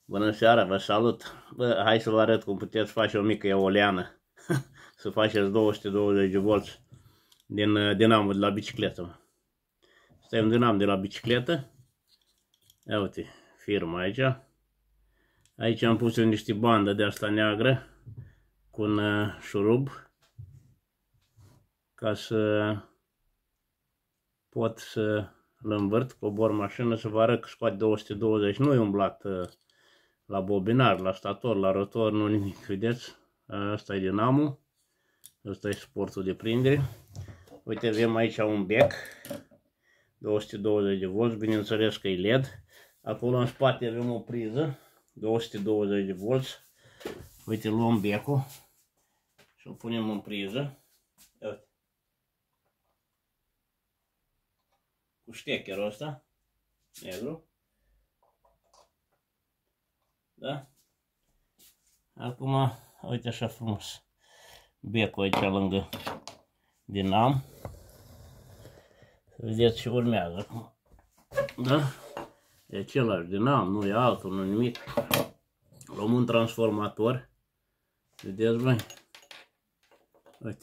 Bună seara, vă salut! Bă, hai să vă arăt cum puteți face o mică eoliană. Să faceți 220 de volți din dinamul de la bicicletă. Asta e un dinam de la bicicletă. Ia uite, firma aici. Aici am pus niște bandă de asta neagră cu un șurub ca să pot să-l învârt, cobor mașină, să vă arăt că scoate 220. Nu e umblat la bobinar, la stator, la rotor, nu nimic, vedeți? Asta e dinamul, asta e suportul de prindere. Uite, avem aici un bec, 220 de volți, bineînțeles că e LED. Acolo în spate avem o priză, 220 de volți. Uite, luăm becul și o punem în priză. Uite. Cu ștecherul ăsta, negru. Da? Acum, uite așa frumos. Becul aici lângă dinam. Vedeți ce urmează acum. Da? E același dinam, nu e altul, nu nimic. Luăm un transformator. Vedeți, băi? Uite.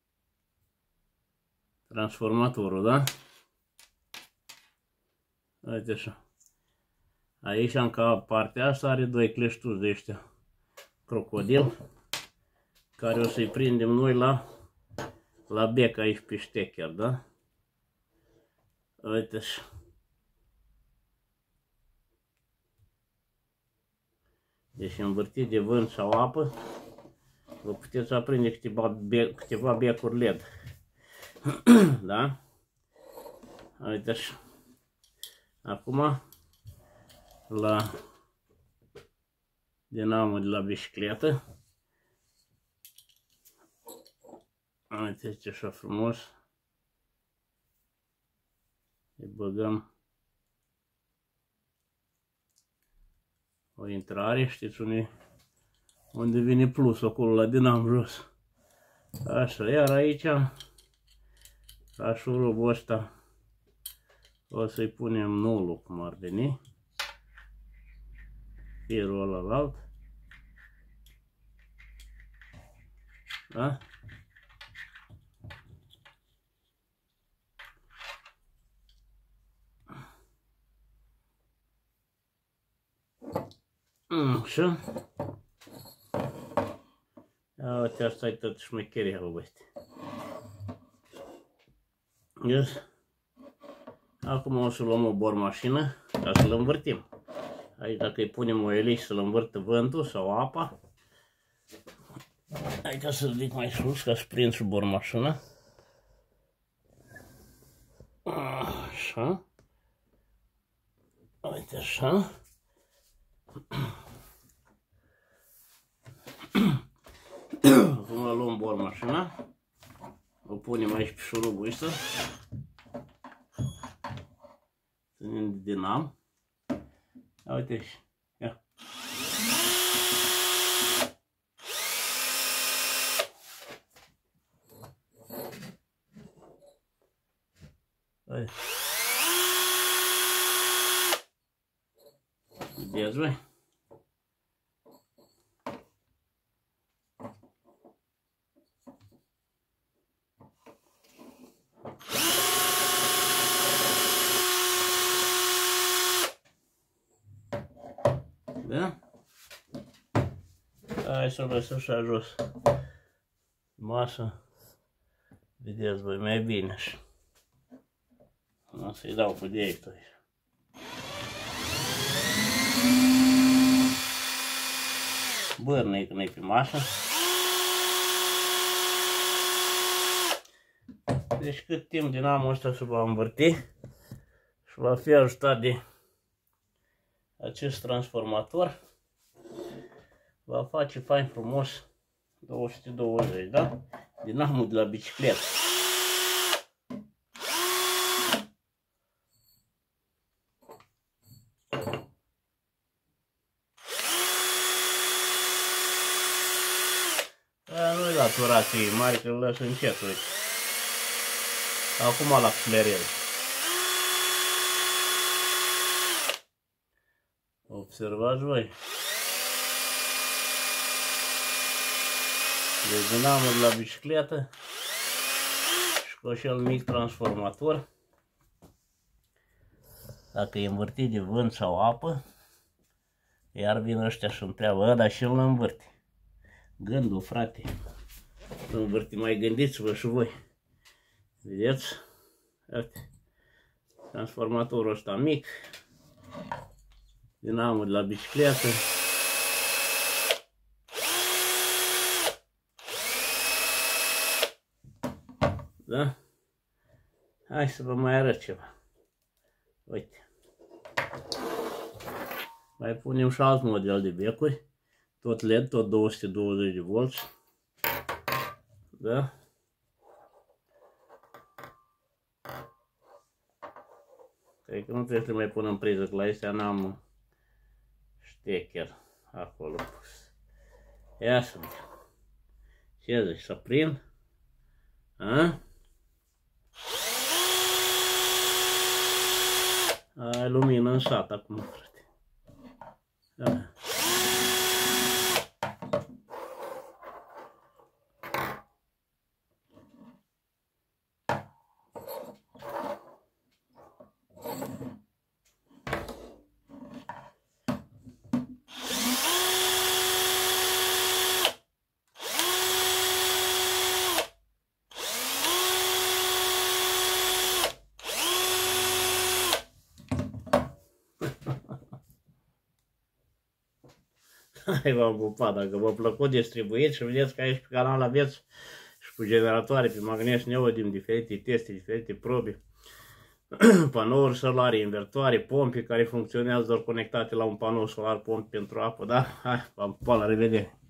Transformatorul, da? Uite așa. Aici, în partea asta, are doi cleștuți de ăștia crocodil, care o să-i prindem noi la bec aici pe ștecher, da? Uite așa. Deci învârtit de vânt sau apă, vă puteți aprinde câteva becuri LED. Da? Uite așa. Acum, la dinamul de la bicicletă. Uite așa frumos. Îi băgăm o intrare, știți unde vine plus acolo la dinam jos. Așa, iar aici, la șurubul ăsta, o să-i punem nulul, cum ar veni. Firul ălalt. Da? Așa. Ia uite, asta e tot șmecheria, băieți. Yes. Acum o să luăm o bormașină ca să-l învârtim. Aici dacă îi punem o elici să-l învârtă vântul sau apa. Aici să ridic mai sus ca să prind și bormașina. Așa. Uite așa. Acum luăm bormașina. O punem aici pe șurubul ăsta. Ținem de dinam. Uite aici. Ia. Uite. Vedeți, băi? Da? Hai să o lăsăm așa jos. Masă. Vedeți voi mai bine așa. O să-i dau cu directul aici. Bârnă-i când e pe masă. Deci cât timp dinamul ăsta se va învârti și va fi ajutat de acest transformator, va face fain frumos 220, da? Dinamul de la bicicletă. Nu-i la turații mari, că îl lăs încet, uite. Acum la accelerez. O Observați voi. Deci dinamul de la bicicletă și cu acel mic transformator. Dacă e învârtit de vânt sau apă, iar vin ăștia și întreabă, dar și îl învârte. Gândul, frate. Învârte, mai gândiți-vă și voi. Vedeți? Uite. Transformatorul ăsta mic. Dinamul de la bicicletă. Da? Hai să vă mai arăt ceva. Uite. Mai punem și alt model de becuri. Tot LED, tot 220 de volți. Da? Cred că nu trebuie să mai punem priză, că la astea n-am ștecher acolo pus. Ia să vedem. Ce zici, să prind? A? Ai lumină în sat acum, frate. Da. Hai, v-am pupat, dacă v-a plăcut, distribuiți și vedeți că aici pe canal aveți și cu generatoare pe magnes neodim, diferite teste, diferite probe, panouri solare, invertoare, pompe care funcționează doar conectate la un panou solar, pompe pentru apă, da? Hai, v-am pupat, la revedere!